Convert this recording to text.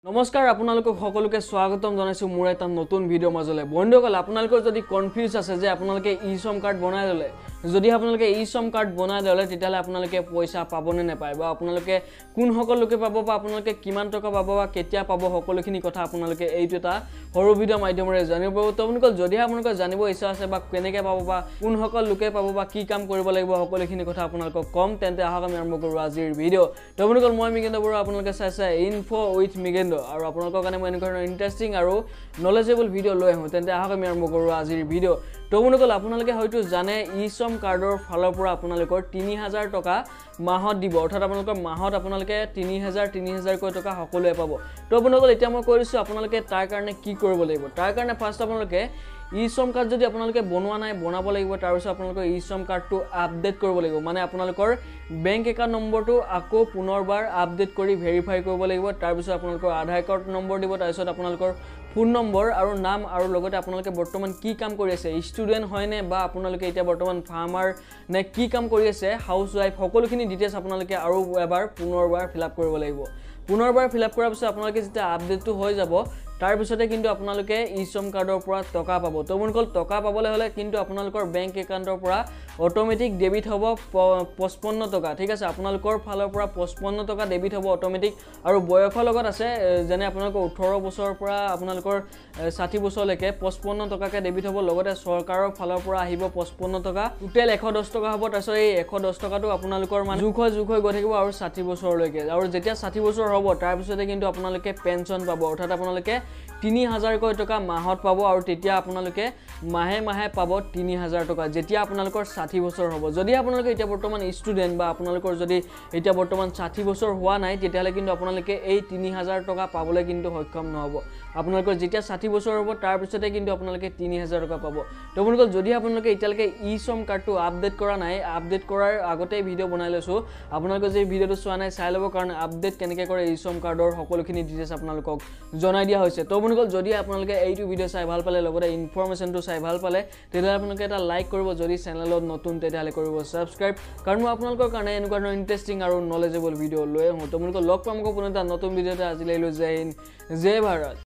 নমস্কাৰ আপোনালোকক সকলোকে স্বাগতম জনাইছো মোৰ এটা নতুন ভিডিও মাজলে বন্ধুসকল আপোনালোকৰ যদি কনফিউজ আছে যে আপোনালোকে e-shram card বনাই ললে যদি আপোনালোকে e-shram card বনাই ললে তেতিয়ালে আপোনালোকে পইচা পাবনে নাপায় বা আপোনালোকে কোন সকলোকে পাব বা আপোনালোকে কিমান টকা পাব বা কেতিয়া পাব সকলোখিনি কথা আপোনালোকে এইটো এটা সৰু ভিডিও মাধ্যমেৰে জানিব পাব আপোনালোকৰ যদি আপোনালোকে জানিব ইচ্ছা আছে বা কেনেকৈ পাব বা কোন সকল লোকে পাব বা কি কাম কৰিব লাগিব সকলোখিনি কথা আপোনালোকক কম তেন্তে আহক আমি আৰম্ভ কৰো আজিৰ ভিডিও আপোনালোকৰ মই মিগেন্দ্ৰ আপোনালোকে চাইছে ইনফো উইথ মিগেন্দ্ৰ আৰু আপোনালোকৰ কাৰণে মই এনেকুৱা ইন্টাৰেষ্টিং আৰু নলেজেবল ভিডিও লৈ আহো তেন্তে আহক আমি আৰম্ভ কৰো আজিৰ ভিডিও আপোনালোকে হয়তো জানে e-shram কাৰ্ডৰ ফালৰ পৰা আপোনালোকৰ 3000 টকা মাহত দিব অৰ্থাৎ আপোনালোকৰ মাহত আপোনালোকে 3000 কৈ টকা সকলোৱে পাব আপোনালোকৰ এতিয়া মই কৈ দিছো আপোনালোকে তাৰ কাৰণে কি কৰিব লাগিব তাৰ কাৰণে ফাৰ্ষ্ট আপোনালোকে e-shram card যদি আপোনালোকে বনোৱা নাই বনাব লাগিব তাৰ পিছত আপোনালোকৰ e-shram card টো আপডেট কৰিব লাগিব মানে আপোনালোকৰ বেংক একাউণ্ট নম্বৰটো আকৌ পুনৰবাৰ আপডেট কৰি ভেৰিফাই কৰিব লাগিব তাৰ পিছত আপোনালোকৰ আধাৰ কাৰ্ড নম্বৰ দিব তাৰ পিছত আপোনালোকৰ ফোন নম্বৰ আৰু নাম আৰু লগতে আপোনালোকে বৰ্তমান কি কাম কৰি আছে ষ্টুডেন্ট হয়নে বা আপোনালোকে এতিয়া বৰ্তমান ফাৰ্মাৰ নে কি কাম কৰি আছে হাউস ওয়াইফ সকলোখিনি ডিটেইলছ আপোনালোকে আৰু এবাৰ পুনৰবাৰ ফিলআপ কৰিব লাগিব পুনৰবাৰ ফিলআপ কৰাৰ পিছত আপোনালোকে যেতিয়া আপডেটটো হৈ যাব তাৰ পিছতে কিন্তু আপোনালোকে e-shram কাৰ্ডৰ পৰা টকা পাব তোমনকল টকা পাবলৈ হলে কিন্তু আপোনালোকৰ বেংক একাউণ্টৰ পৰা অটোমেটিক ডেবিট হ'ব 55 টকা ঠিক আছে আপোনালোকৰ ফালৰ পৰা 55 টকা ডেবিট হ'ব অটোমেটিক আৰু বয়সৰ লগত আছে যেনে আপোনালোকৰ 18 বছৰৰ পৰা আপোনালোকৰ 60 বছৰলৈকে 55 টকাকে ডেবিট হ'ব লগতে চৰকাৰৰ ফালৰ পৰা আহিব 55 টকা টোটেল 110 টকা হ'ব তাৰছত এই 110 টকাটো আপোনালোকৰ মানে জুখ হৈ গৈ থাকিব আৰু 60 বছৰলৈকে আৰু যেতিয়া 60 বছৰ হ'ব তাৰ পিছতে কিন্তু আপোনালোকে পেনশন পাব অৰ্থাৎ আপোনালোকে 3000 কৈ টকা মাহত পাব আৰু তেতিয়া আপোনালোকে মাহে পাব 3000 টকা যেতিয়া আপোনালোকৰ 60 বছৰ হ'ব যদি আপোনালোকে এতিয়া বৰ্তমান ষ্টুডেন্ট বা আপোনালোকৰ যদি এতিয়া বৰ্তমান 60 বছৰ হোৱা নাই তেতিয়ালে কিন্তু আপোনালোকে এই 3000 টকা পাবলৈ কিন্তু সক্ষম নহব আপোনালোকৰ যেতিয়া 60 বছৰ হ'ব তাৰ পিছতে কিন্তু আপোনালোকে 3000 টকা পাব আপোনালোকৰ যদি আপোনালোকে এতিয়ালৈকে e-shram কাৰ্ডটো আপডেট কৰা নাই আপডেট কৰাৰ আগতে ভিডিও বনাই লৈছো আপোনালোকে যে ভিডিওটো চোৱা নাই চাই ল'ব কাৰণ আপডেট কেনেকৈ কৰে e-shram কাৰ্ডৰ সকলোখিনি ডিটেইলছ আপোনালোকক জনাই দিয়া হৈছে আপোনালোক যদি আপোনালোকে এইটো ভিডিও চাই ভাল পালে লগতে ইনফৰমেশনটো চাই ভাল পালে তেতিয়ালে আপোনালোকে এটা লাইক কৰিব যদি চেনেলত নতুন তেতিয়ালে কৰিব সাবস্ক্ৰাইব কাৰণ মই আপোনালোকৰ কাৰণে এনেকুৱা ইন্টাৰেষ্টিং আৰু নলেজেবল ভিডিও লৈ আহো আপোনালোকক লগ পাম আকৌ পুনৰ এটা নতুন ভিডিওতে আজিলৈ জয় হিন্দ জয় ভাৰত